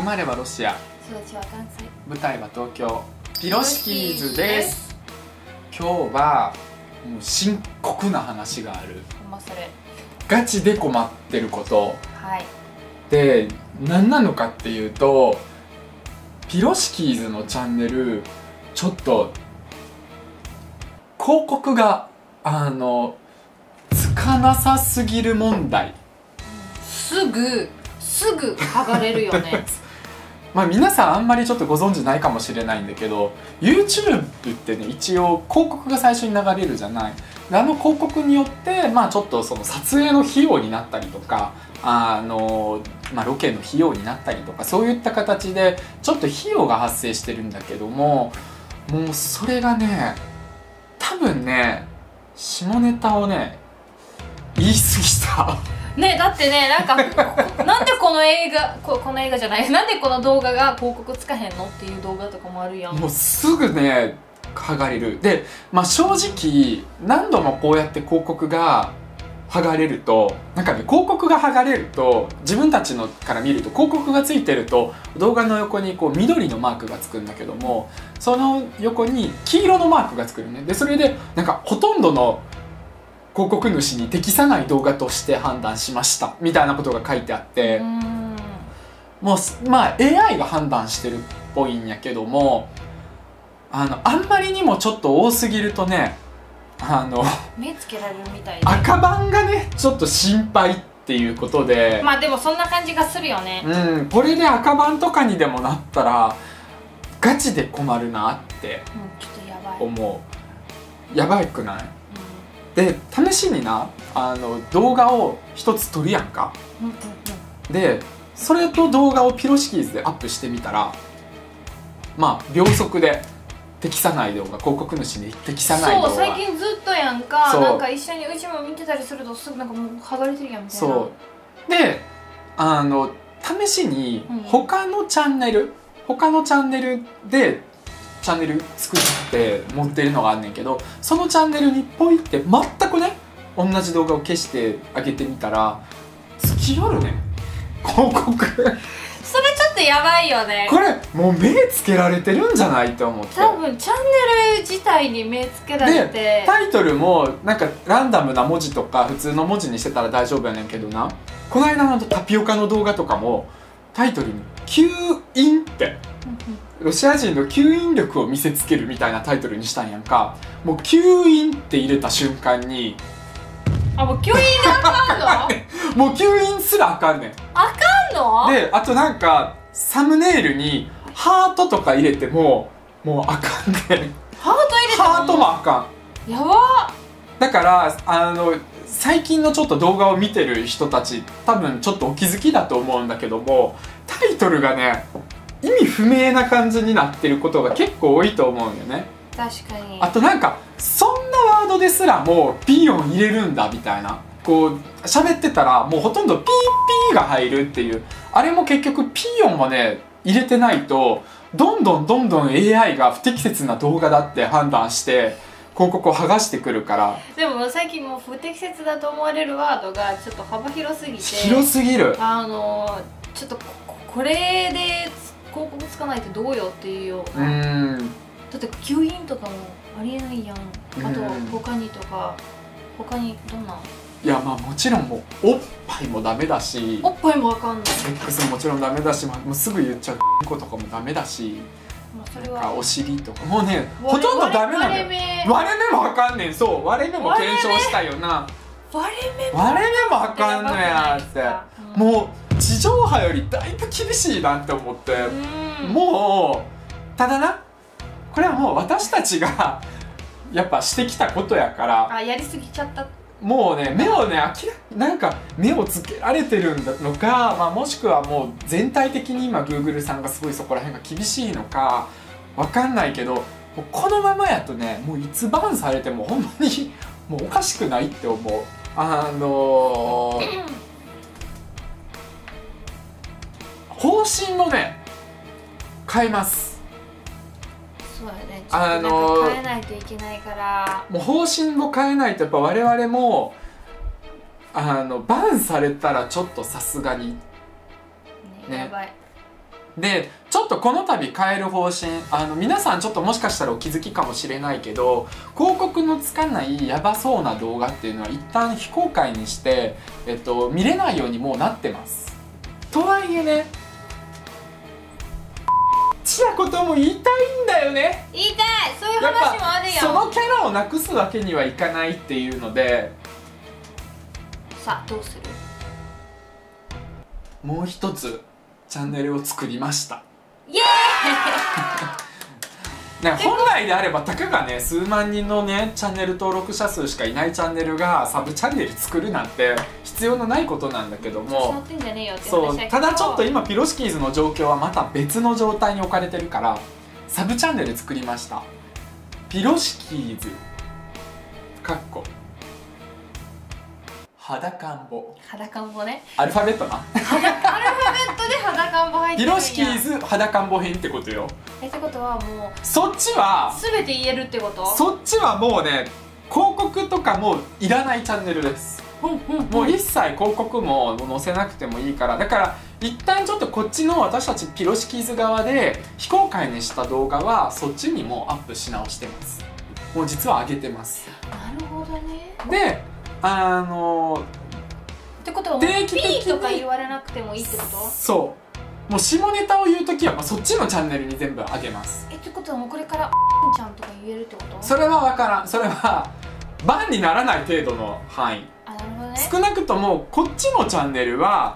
まればロシア、 育ちは関西、 舞台は東京、ピロシキーズです。今日はもう深刻な話がある。 ほんまそれ。 ガチで困ってることはいで、何なのかっていうと、ピロシキーズのチャンネルちょっと広告がつかなさすぎる問題。 すぐ剥がれるよねまあ皆さんあんまりちょっとご存知ないかもしれないんだけど、 YouTube ってね、一応広告が最初に流れるじゃない。で広告によってまあちょっとその撮影の費用になったりとか、ロケの費用になったりとか、そういった形でちょっと費用が発生してるんだけども、もうそれがね、多分ね、下ネタをね言い過ぎたね。だってね、なんかなんでこの映画じゃない、なんでこの動画が広告つかへんのっていう動画とかもあるやん。 もうすぐね剥がれる。で、正直何度もこうやって広告が剥がれると、なんかね、広告が剥がれると自分たちのから見ると、広告がついてると動画の横にこう緑のマークがつくんだけども、その横に黄色のマークがつくのね。でそれでなんかほとんどの広告主に適さない動画として判断しましたみたいなことが書いてあって、もうAI が判断してるっぽいんやけども、あんまりにもちょっと多すぎるとね、 目つけられるみたいで、 赤番がねちょっと心配っていうことで、 まあでもそんな感じがするよね。 これで赤番とかにでもなったらガチで困るなってちょっとやばい思う。やばいくない？で試しにな、動画を一つ撮るやんか。でそれと動画をピロシキーズでアップしてみたら、秒速で適さない動画、広告主に適さない動画、 そう最近ずっとやんか。なんか一緒にうちも見てたりすると、すぐなんかもう剥がれてるやんみたいな。 そうで試しに他のチャンネルでチャンネル作って持ってるのがあんねんけど、そのチャンネルにポイって全くね同じ動画を消してあげてみたら、つきよるね広告それちょっとやばいよね。 これもう目つけられてるんじゃないと思って。 多分チャンネル自体に目つけられて、 でタイトルもなんかランダムな文字とか普通の文字にしてたら大丈夫やねんけどな、この間のタピオカの動画とかもタイトルに「吸引」ってロシア人の吸引力を見せつけるみたいなタイトルにしたんやんか。もう吸引って入れた瞬間に、 もう吸引であかんのもう吸引すらあかんねん。 あかんのであとなんかサムネイルにハートとか入れてももうあかんねん。 ハート入れてもハートもあかん。 やば。 だから最近のちょっと動画を見てる人たち多分ちょっとお気づきだと思うんだけども、タイトルがね意味不明な感じになってることが結構多いと思うんよね。 確かに。 あとなんかそんなワードですらもピーヨン入れるんだみたいな、こう喋ってたらもうほとんどピーピーが入るっていう、あれも結局ピーヨンもね入れてないとどんどん AI が不適切な動画だって判断して広告を剥がしてくるから。 でも最近もう不適切だと思われるワードがちょっと幅広すぎて、 広すぎる。 ちょっとこれで広告つかないとどうよっていうような。だって吸引とかもありえないやん。あと他にどんな。 いやもちろんもうおっぱいもダメだし、 おっぱいもわかんない。 セックスももちろんダメだし、もうすぐ言っちゃうことかもダメだし、 それはなんかお尻とかもうねほとんどダメなのよ。割れ目もあかんねん。そう割れ目も検証したよな。 割れ目もあかんのやって、もう地上波よりだいぶ厳しいなって思って、もうただな、これはもう私たちがやっぱしてきたことやから、 やりすぎちゃった。 もうね目をねなんか目をつけられてるのか、もしくはもう全体的に今 Google さんがすごいそこら辺が厳しいのかわかんないけど、もうこのままやとね、もういつバンされてもほんまにもうおかしくないって思う。方針もね変えます。 そうだね、ちょっとなんか変えないといけないから、 もう方針を変えないとやっぱ我々もバンされたらちょっとさすがにね、 やばい。 でちょっとこの度変える方針、皆さんちょっともしかしたらお気づきかもしれないけど、広告のつかないヤバそうな動画っていうのは一旦非公開にして、見れないようにもうなってます。とはいえね、ちなことも言いたいんだよね。 言いたい、そういう話もあるよ。 そのキャラをなくすわけにはいかないっていうので、 さあどうする？ もう一つチャンネルを作りました。 イエーイなんか本来であればたかがね数万人のねチャンネル登録者数しかいないチャンネルがサブチャンネル作るなんて必要のないことなんだけども、そうただちょっと今ピロシキーズの状況はまた別の状態に置かれてるからサブチャンネル作りました。ピロシキーズかっこ裸んぼ、 裸んぼね、 アルファベットなアルファベットで裸んぼ入ってピるんや。 ロシキーズ裸んぼ編ってことよ。 ってことはもうそっちは全て言えるってこと？ そっちはもうね広告とかもいらないチャンネルです。もう一切広告も載せなくてもいいから、だから一旦ちょっとこっちの私たちピロシキーズ側で非公開にした動画はそっちにもアップし直してます。もう実は上げてます。 なるほどね。 でってことはもう定期的にピーとか言われなくてもいいってこと？ そうもう下ネタを言うときはもうそっちのチャンネルに全部上げます。 ってことはもうこれからちゃんとか言えるってこと？ それは分からん。それはバンにならない程度の範囲。 あ、なるほどね。 少なくともこっちのチャンネルは、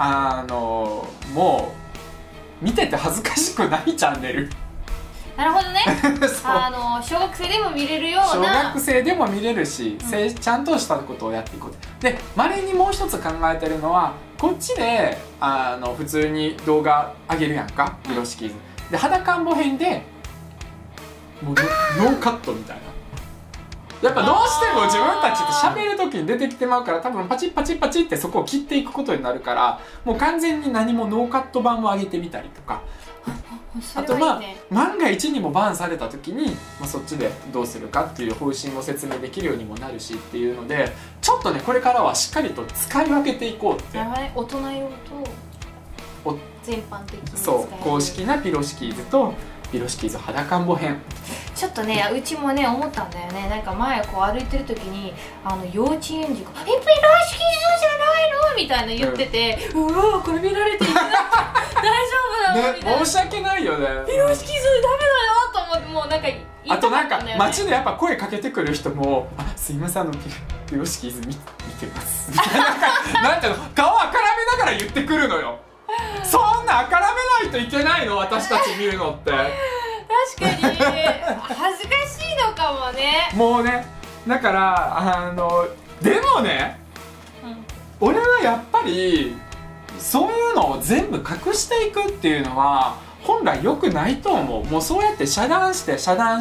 もう見てて恥ずかしくないチャンネル。 なるほどね。小学生でも見れるような。 小学生でも見れるし、ちゃんとしたことをやっていこう。でまれにもう一つ考えてるのはこっちで普通に動画上げるやんか、ピロシキーズで裸んぼ編でもうノーカットみたいな。やっぱどうしても自分たちって喋る時に出てきてまうから、多分パチッパチッパチッってそこを切っていくことになるから、もう完全に何もノーカット版を上げてみたりとか。あと万が一にもバンされた時に、そっちでどうするかっていう方針を説明できるようにもなるしっていうので、ちょっとねこれからはしっかりと使い分けていこうって。 大人用と全般的にそう公式なピロシキーズとピロシキーズ裸んぼ編。 ちょっとねうちもね思ったんだよね。なんか前こう歩いてる時に幼稚園児が「ピロシキーズじゃないの?」みたいな言ってて、うわこれ見られていけない大丈夫なのみたいな。 申し訳ないよね。 ピロシキーズダメだよと思って、もうなんか言いたかったんだよね。 あとなんか街でやっぱ声かけてくる人も「あすいませんピロシキーズ見てます」みたいななんていうの顔あからめながら言ってくるのよ。そんなあからめないといけないの私たち見るのって。 確かに恥ずかしいのかもね。 もうねだからでもね、俺はやっぱりそういうのを全部隠していくっていうのは本来良くないと思う。もうそうやって遮断して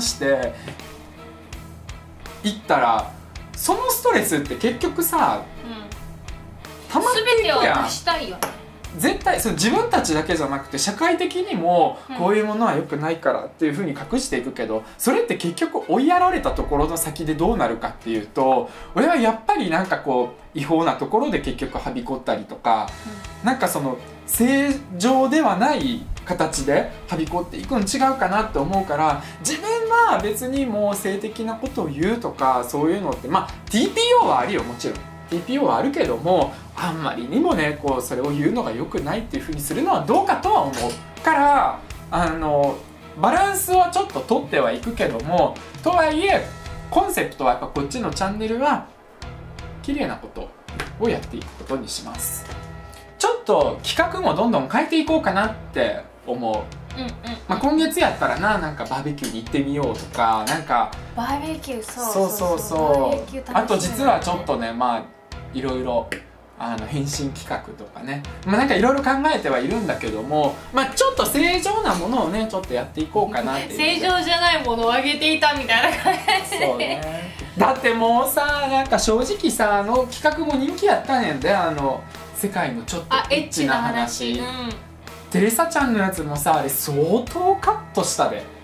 いったらそのストレスって結局さ、溜まっていくやん。 全てを出したいよね。 絶対その自分たちだけじゃなくて社会的にもこういうものは良くないからっていうふうに隠していくけど、それって結局追いやられたところの先でどうなるかっていうと、俺はやっぱりなんかこう違法なところで結局はびこったりとか、なんかその正常ではない形ではびこっていくの違うかなって思うから、自分は別にもう性的なことを言うとかそういうのってTPO はあるよ、もちろん TPO はあるけども、あんまりにもねこうそれを言うのが良くないっていうふうにするのはどうかとは思うからバランスはちょっと取ってはいくけども、とはいえコンセプトはやっぱこっちのチャンネルは綺麗なことをやっていくことにします。ちょっと企画もどんどん変えていこうかなって思う。今月やったらなんかバーベキューに行ってみようとか、なんかバーベキューそうあと実はちょっとねいろいろ返信企画とかね、なんかいろいろ考えてはいるんだけども、ちょっと正常なものをねちょっとやっていこうかなっていう。 正常じゃないものをあげていたみたいな感じで。 そうね。だってもうさなんか正直さ企画も人気やったんやんで、世界のちょっとエッチな話。テレサちゃんのやつもさあれ相当カットしたで。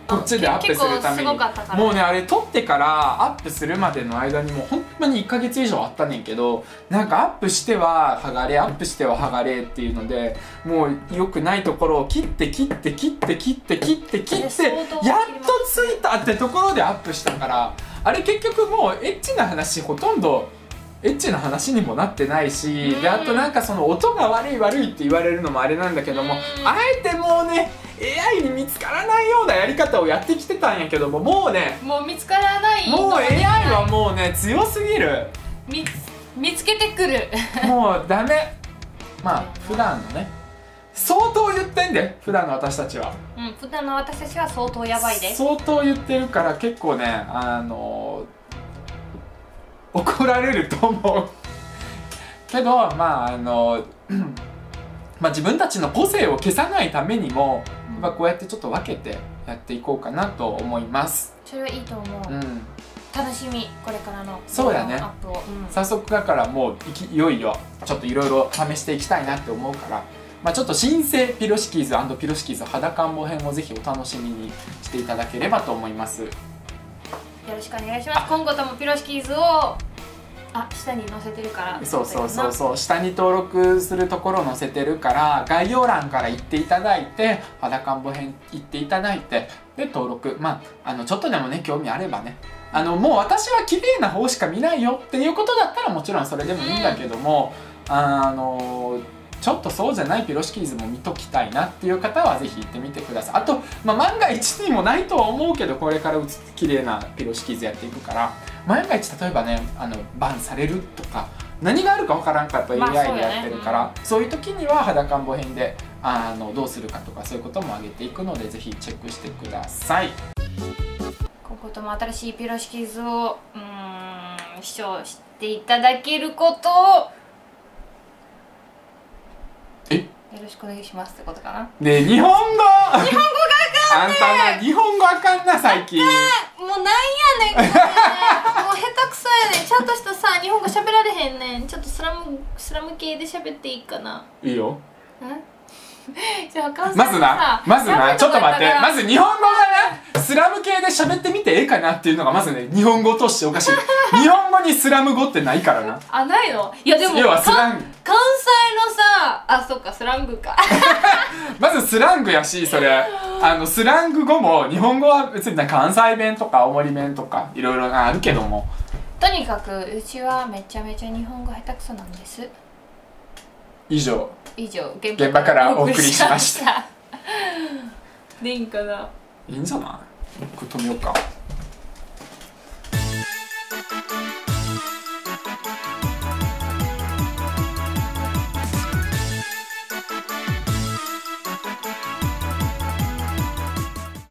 こっちでアップするために。 結構すごかったからもうねあれ撮ってからアップするまでの間にもうほんまに1ヶ月以上あったねんけど、なんかアップしては剥がれアップしては剥がれっていうので、もう良くないところを切って切って切って切って切って切ってやっとついたってところでアップしたから、あれ結局もうエッチな話ほとんどエッチな話にもなってないし、であとなんかその音が悪い悪いって言われるのもあれなんだけども、あえてもうね AI に見つからないようなやり方をやってきてたんやけども、もうねもう見つからないもう AI はもうね強すぎる。 見つけてくるもうダメ。まあ普段のね相当言ってんで、普段の私たちは。 普段の私たちは相当やばいです。 相当言ってるから結構ね怒られると思うけど、まあまあ自分たちの個性を消さないためにも、まあこうやってちょっと分けてやっていこうかなと思います。 それはいいと思う。 うん、 楽しみ、これからのそうやね。 アップを、 早速だからもういよいよちょっといろいろ試していきたいなって思うから、まあ、ちょっと新生ピロシキーズ&ピロシキーズ裸んぼ編をぜひお楽しみにしていただければと思います。 よろしくお願いします。今後ともピロシキーズを下に載せてるから。 そう下に登録するところ載せてるから、概要欄から行っていただいて裸んぼ編行っていただいて、で登録、まあちょっとでもね興味あればね、もう私は綺麗な方しか見ないよっていうことだったらもちろんそれでもいいんだけども、ちょっとそうじゃないピロシキーズも見ときたいなっていう方はぜひ行ってみてください。あと、万が一にもないとは思うけど、これから綺麗なピロシキーズやっていくから、万が一例えばねバンされるとか何があるかわからんかった AI でやってるから、そういう時には裸んぼ編でどうするかとかそういうことも上げていくので、ぜひチェックしてください。 今後とも新しいピロシキーズを視聴していただけることをよろしくお願いしますってことかな。 で日本語があかんねあんたな日本語あかんな最近。 もうなんやねんこれもう下手くそやねん。ちゃんとしたさ日本語喋られへんねん。ちょっとスラム系で喋っていいかな。 いいよ。 じゃあまずなちょっと待って、まず日本語がなスラム系で喋ってみてええかなっていうのがまずね、日本語としておかしい。日本語にスラム語ってないからな。 ないの？いやでも要はスラング、 関西のさそっかスラングかまずスラングやし、それスラング語も日本語は別に関西弁とか青森弁とかいろいろあるけども、 とにかくうちはめちゃめちゃ日本語下手くそなんです。 以上現場からお送りしました。 でいいんかな。 いいんじゃない？これ止めようか。